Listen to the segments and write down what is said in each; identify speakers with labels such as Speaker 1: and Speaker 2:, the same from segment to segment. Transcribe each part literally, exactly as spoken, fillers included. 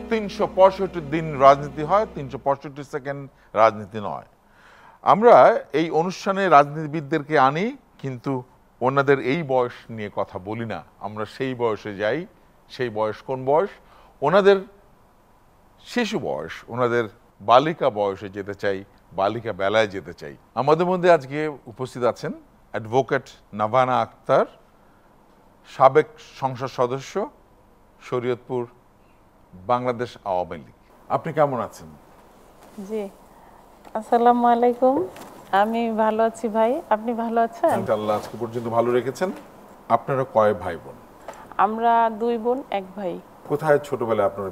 Speaker 1: তিনশো পঁয়ষট্টি দিন রাজনীতি হয়, তিনশো পঁয়ষট্টি সেকেন্ড রাজনীতি নয়। আমরা এই অনুষ্ঠানে রাজনীতিবিদদেরকে আনি, কিন্তু ওনাদের এই বয়স নিয়ে কথা বলি না। আমরা সেই বয়সে যাই। সেই বয়স কোন বয়স? ওনাদের শিশু বয়স, ওনাদের বালিকা বয়সে যেতে চাই, বালিকা বেলায় যেতে চাই। আমাদের মধ্যে আজকে উপস্থিত আছেন অ্যাডভোকেট নাভানা আক্তার, সাবেক সংসদ সদস্য, শরীয়তপুর, বাংলাদেশ আওয়ামী লীগ। আপনি কেমন আছেন?
Speaker 2: জি, আসসালামু আলাইকুম। আমি ভালো আছি ভাই, আপনি ভালো আছেন?
Speaker 1: আল্লাহ আজকে পর্যন্ত ভালো রেখেছেন। আপনারা কয় ভাই বোন?
Speaker 2: আমরা দুই বোন এক ভাই।
Speaker 1: কোথায় ছোটবেলায় আপনার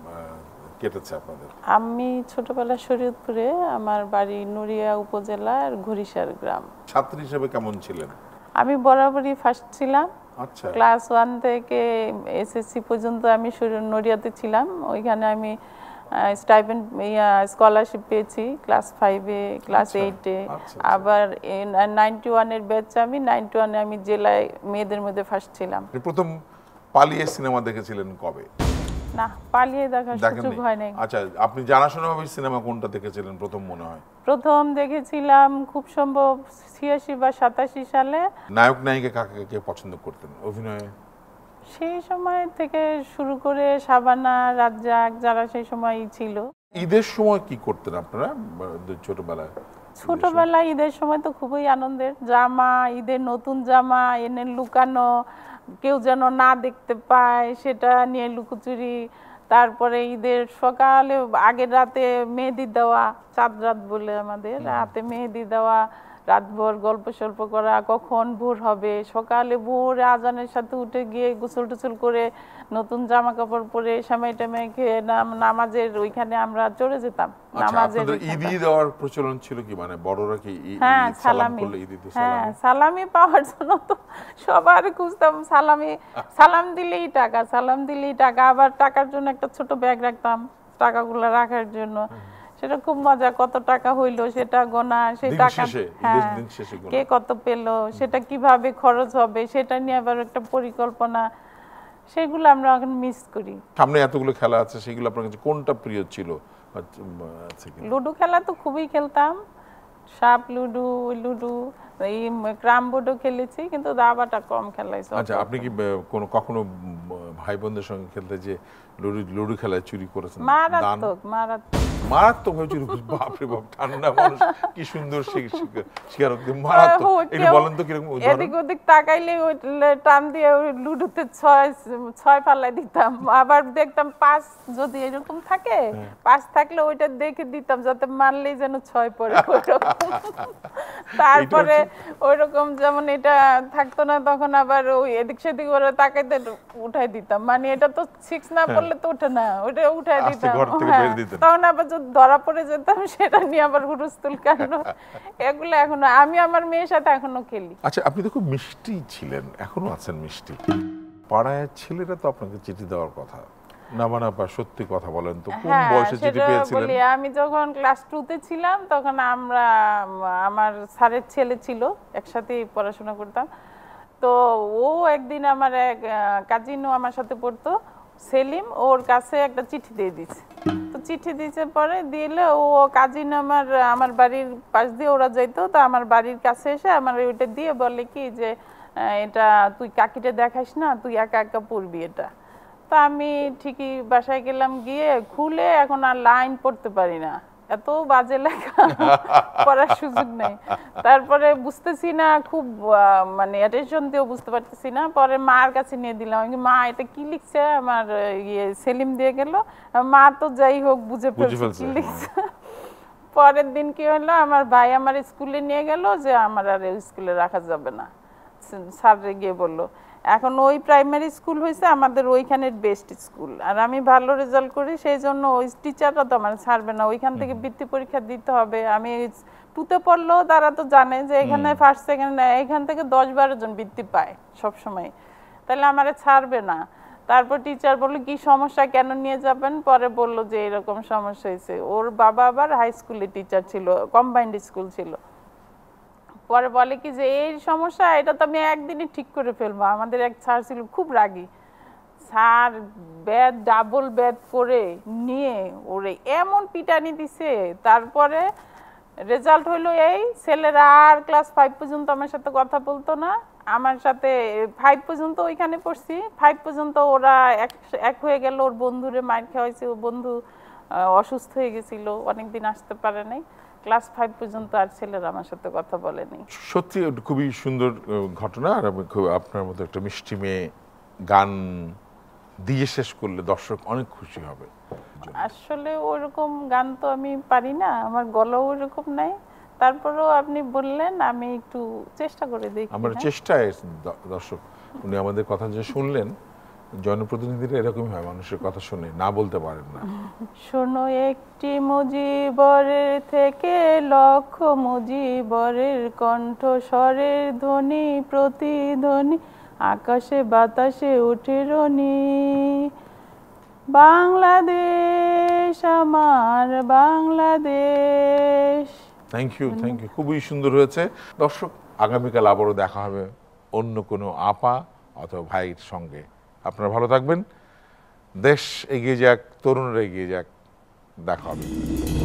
Speaker 1: কেটেছে আপনাদের?
Speaker 2: আমি ছোটবেলায় শরীয়তপুরে, আমার বাড়ি নড়িয়া উপজেলার ঘড়িসার গ্রাম।
Speaker 1: ছাত্র হিসেবে কেমন ছিলেন?
Speaker 2: আমি বরাবরই ফার্স্ট ছিলাম।
Speaker 1: আচ্ছা।
Speaker 2: ক্লাস ওয়ান থেকে এসএসসি পর্যন্ত আমি নড়িয়াতে ছিলাম। ওইখানে আমি স্টাইপেন্ড স্কলারশিপ পেয়েছি ক্লাস ফাইভে, ক্লাস এইটে। আবার নাইনটি ওয়ানের ব্যাচ, আমি নাইনটি ওয়ানে আমি জেলায় মেয়েদের মধ্যে ফার্স্ট ছিলাম।
Speaker 1: প্রথম পালিয়ে সিনেমা দেখেছিলেন কবে?
Speaker 2: না, পালিয়ে দেখার সুযোগ হয় নাই।
Speaker 1: আচ্ছা, আপনি জানাশোনাভাবে সিনেমা কোনটা দেখেছিলেন প্রথম মনে হয়?
Speaker 2: প্রথম দেখেছিলাম খুব সম্ভব ছিয়াশি বা সাতাশি সালে।
Speaker 1: নায়ক নায়িকা কাকে কাকে পছন্দ করতেন অভিনয়ে?
Speaker 2: সেই সময় থেকে শুরু করে শাবানা, রাজ্জাক, যারা সেই সময়ই ছিল।
Speaker 1: ঈদের সময় কি করতেন আপনারা ছোটবেলায়?
Speaker 2: ছোটবেলায় ঈদের সময় তো খুবই আনন্দের। জামা, ঈদের নতুন জামা এনে লুকানো, কেউ যেন না দেখতে পায় সেটা নিয়ে লুকোচুরি। তারপরে ঈদের সকালে আগের রাতে মেহেদি দেওয়া, চাঁদ রাত বলে আমাদের, রাতে মেহেদি দেওয়া, রাতভর গল্প সল্প করা, কখন ভোর হবে। সকালে ভোরে আজানের সাথে উঠে গিয়ে গোসল টোসল করে নতুন জামা কাপড় পরে সেমাই টেমাই খেয়ে নামাজের ওইখানে আমরা চলে যেতাম।
Speaker 1: নামাজের ঈদি দেওয়ার প্রচলন ছিল কি? মানে বড়রা কি সালাম করলে ঈদি দিত?
Speaker 2: হ্যাঁ, সালামি পাওয়ার জন্য তো সবার খুঁজতাম। সালামি, সালাম দিলেই টাকা, সালাম দিলেই টাকা। আবার টাকার জন্য একটা ছোট ব্যাগ রাখতাম টাকাগুলো রাখার জন্য। সেটা খুব মজা, কত টাকা হইলো সেটা গোনা, সেই টাকা কে কত পেলো, সেটা কিভাবে খরচ হবে সেটা নিয়ে আবার একটা পরিকল্পনা। সেগুলো আমরা এখন মিস করি।
Speaker 1: সামনে এতগুলো খেলা আছে, সেগুলো আপনার কাছে কোনটা প্রিয় ছিল?
Speaker 2: লুডো খেলা তো খুবই খেলতাম, সাপ লুডো, লুডো, এই ক্রাম বোর্ডও খেলেছি, কিন্তু দাবাটা কম খেলাইছি।
Speaker 1: আচ্ছা, আপনি কি কোনো কখনো ভাই বোনদের সঙ্গে খেলতে যে লুডো লুডো খেলায় চুরি করেছেন?
Speaker 2: মারাত্মক মারাত্মক
Speaker 1: মারাত্মক হয়ে চুরি? বাপরে বাপ, ঠান্ডা মানুষ, কি সুন্দর স্বীকারোক্তি। মারাত্মক, একটু বলেন তো কিরকম?
Speaker 2: এদিক ওদিক তাকাইলে ওই টান দিয়ে লুডোতে ছয় ছয় পাল্লাই দিতাম। আবার দেখতাম পাঁচ যদি এরকম থাকে, পাঁচ থাকলে ওইটা দেখে দিতাম যাতে মারলেই যেন ছয় পড়ে। তারপরে ওইরকম যেমন এটা থাকতো না, তখন আবার ওই এদিক সেদিক করে তাকাইতে উঠাই দিতাম। মানে এটা তো সিক্স না পড়লে তো ওঠে না, ওইটা উঠাই দিতাম। তখন আবার যদি ধরা পড়ে যেতাম সেটা নিয়ে আবার হুরুস্তুল কাণ্ড। এগুলো এখনো আমি আমার মেয়ের সাথে এখনো খেলি।
Speaker 1: আচ্ছা, আপনি তো খুব মিষ্টি ছিলেন, এখনো আছেন মিষ্টি। পাড়ায় ছেলেরা তো আপনাকে চিঠি দেওয়ার কথা, না মানে সত্যি কথা বলেন তো, কোন বয়সে চিঠি পেয়েছিলেন?
Speaker 2: আমি যখন ক্লাস টু তে ছিলাম তখন আমরা, আমার স্যারের ছেলে ছিল, একসাথেই পড়াশোনা করতাম। তো ও একদিন আমার এক কাজিনও আমার সাথে পড়তো, সেলিম, ওর কাছে একটা চিঠি দিয়ে দিছে। তো চিঠি দিয়েছে, পরে দিলে ও কাজিন আমার আমার বাড়ির পাশ দিয়ে ওরা যাইতো, তো আমার বাড়ির কাছে এসে আমার ওইটা দিয়ে বলে কি যে এটা তুই কাকিটা দেখাইস না, তুই একা একা পড়বি এটা। তো আমি ঠিকই বাসায় গেলাম, গিয়ে খুলে এখন আর লাইন পড়তে পারি না, এত বাজে লেখা, পড়ার সুযোগ নেই। তারপরে বুঝতেছি না, খুব মানে অ্যাটেনশন দিয়েও বুঝতে পারতেছি না। পরে মার কাছে নিয়ে দিলাম, মা এটা কি লিখছে, আমার ইয়ে সেলিম দিয়ে গেল। মা তো যাই হোক বুঝে ফেলছে কি লিখছে। পরের দিন কি হলো, আমার ভাই আমার স্কুলে নিয়ে গেল যে আমার আর স্কুলে রাখা যাবে না। স্যার গিয়ে বললো, এখন ওই প্রাইমারি স্কুল হয়েছে আমাদের ওইখানের বেস্ট স্কুল, আর আমি ভালো রেজাল্ট করি, সেই জন্য ওই টিচাররা তো আমার ছাড়বে না, ওইখান থেকে বৃত্তি পরীক্ষা দিতে হবে। আমি টুতে পড়লেও তারা তো জানে যে এখানে ফার্স্ট সেকেন্ড এখান থেকে দশ বারো জন বৃত্তি পায় সবসময়, তাহলে আমারে ছাড়বে না। তারপর টিচার বললো কি সমস্যা, কেন নিয়ে যাবেন? পরে বললো যে এরকম সমস্যা হয়েছে। ওর বাবা আবার হাই স্কুলে টিচার ছিল, কম্বাইন্ড স্কুল ছিল। পরে বলে কি যে এই সমস্যা, এটা তো আমি একদিনই ঠিক করে ফেলবো। আমাদের এক স্যার ছিল খুব রাগী, স্যার ব্যাট ডাবল ব্যাট করে নিয়ে ওরে এমন পিটানি দিছে। তারপরে রেজাল্ট হইলো এই, ছেলেরা আর ক্লাস ফাইভ পর্যন্ত আমার সাথে কথা বলতো না। আমার সাথে ফাইভ পর্যন্ত ওইখানে পড়ছি, ফাইভ পর্যন্ত ওরা এক এক হয়ে গেল। ওর বন্ধুরে মার খাওয়াইছে, ওর বন্ধু অসুস্থ হয়ে গেছিল, অনেকদিন আসতে পারে নাই। ক্লাস ফাইভ পর্যন্ত আর ছেলেরা আমার সাথে কথা বলেনি।
Speaker 1: সত্যি খুবই সুন্দর ঘটনা। আর খুব আপনার মতো একটা মিষ্টি মেয়ে গান দিয়ে শেষ করলে দর্শক অনেক খুশি হবে।
Speaker 2: আসলে ওরকম গান তো আমি পারি না, আমার গলাও ওরকম নাই। তারপরেও আপনি বললেন, আমি একটু চেষ্টা করে দেখি।
Speaker 1: আমার চেষ্টায় দর্শক উনি আমাদের কথা যে শুনলেন, জনপ্রতিনিধিরা এরকমই হয়, মানুষের কথা শুনে না বলতে পারেন না।
Speaker 2: শোনো একটি মুজিবরের থেকে লক্ষ মুজিবরের কণ্ঠস্বরের ধ্বনি প্রতিধ্বনি আকাশে বাতাসে উঠে রনি। বাংলাদেশ আমার Bangladesh.
Speaker 1: Thank you, thank you, খুবই সুন্দর হয়েছে। দর্শক, আগামীকাল আবারও দেখা হবে অন্য কোনো আপা অথবা ভাইয়ের সঙ্গে। আপনারা ভালো থাকবেন, দেশ এগিয়ে যাক, তরুণরা এগিয়ে যাক, দেখা হবে।